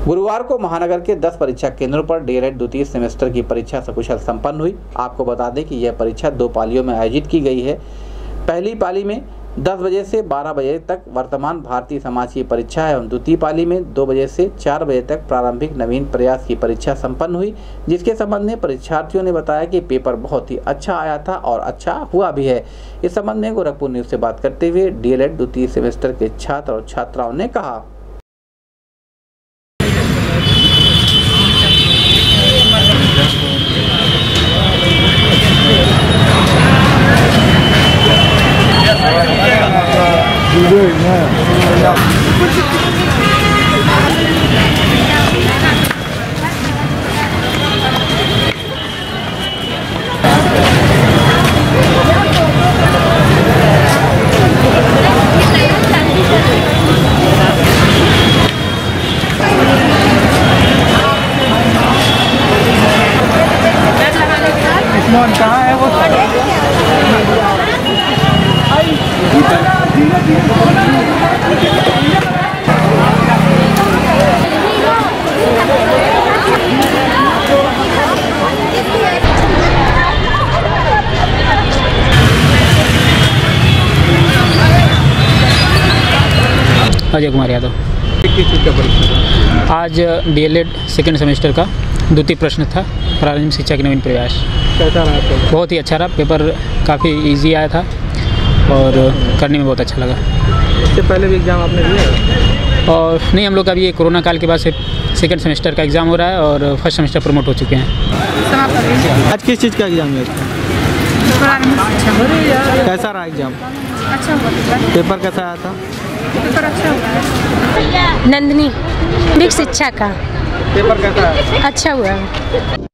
गुरुवार को महानगर के 10 परीक्षा केंद्रों पर डीएलएड द्वितीय सेमेस्टर की परीक्षा सकुशल संपन्न हुई। आपको बता दें कि यह परीक्षा 2 पालियों में आयोजित की गई है। पहली पाली में 10 बजे से 12 बजे तक वर्तमान भारतीय समाज की परीक्षा है और द्वितीय पाली में 2 बजे से 4 बजे तक प्रारंभिक नवीन प्रयास की परीक्षा संपन्न हुई, जिसके संबंध में परीक्षार्थियों ने बताया कि पेपर बहुत ही अच्छा आया था और अच्छा हुआ भी है। इस संबंध में गोरखपुर न्यूज से बात करते हुए डीएलएड द्वितीय सेमेस्टर के छात्र और छात्राओं ने कहा। कहाँ है वो? अजय कुमार यादव। किस चीज़ का परीक्षा? आज डीएलएड सेकेंड सेमेस्टर का द्वितीय प्रश्न था, प्रारंभिक शिक्षा के नवीन प्रयास। कैसा रहा पेपर? बहुत ही अच्छा रहा। पेपर काफ़ी इजी आया था और करने में बहुत अच्छा लगा। इससे पहले भी एग्ज़ाम आपने दिया? और नहीं, हम लोग का अभी ये कोरोना काल के बाद से सेकेंड सेमेस्टर का एग्ज़ाम हो रहा है और फर्स्ट सेमेस्टर प्रमोट हो चुके हैं। आज किस चीज़ का एग्ज़ाम है? कैसा रहा एग्ज़ाम? अच्छा हुआ। पेपर कैसा आया था? पेपर अच्छा हुआ। नंदिनी शिक्षा का पेपर कैसा है? अच्छा हुआ।